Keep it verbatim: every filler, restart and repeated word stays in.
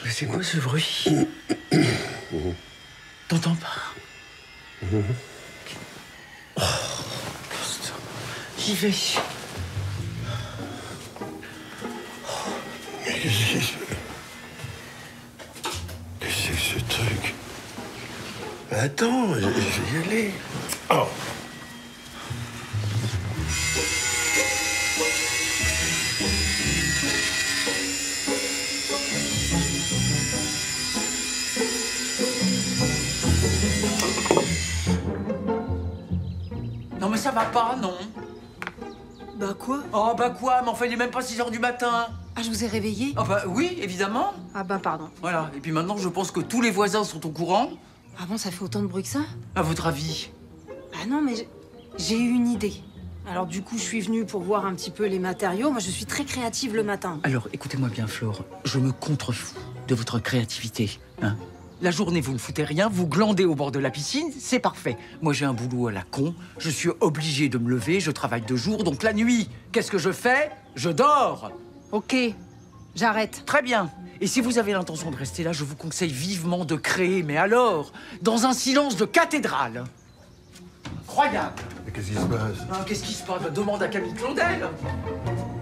C'est quoi ce bruit? T'entends pas? Oh, putain. J'y vais. Mais qu'est-ce que c'est ce... Qu'est-ce que c'est que ce truc? Attends, je, je vais y aller. Oh. Non mais ça va pas, non? Bah quoi? Oh bah quoi? Mais enfin il est même pas six heures du matin. Ah, je vous ai réveillé? Ah bah oui, évidemment. Ah bah pardon. Voilà, et puis maintenant je pense que tous les voisins sont au courant. Ah bon, ça fait autant de bruit que ça? À votre avis? Ah non, mais j'ai- j'ai eu une idée. Alors du coup, je suis venue pour voir un petit peu les matériaux. Moi, je suis très créative le matin. Alors écoutez-moi bien Flore, je me contrefous de votre créativité, hein. La journée, vous ne foutez rien, vous glandez au bord de la piscine, c'est parfait. Moi, j'ai un boulot à la con, je suis obligé de me lever, je travaille de jour, donc la nuit, qu'est-ce que je fais? Je dors. Ok, j'arrête. Très bien. Et si vous avez l'intention de rester là, je vous conseille vivement de créer, mais alors, dans un silence de cathédrale. Incroyable. Mais qu'est-ce qui se passe? Hein, qu'est-ce qui se passe? Demande à Camille Claudel.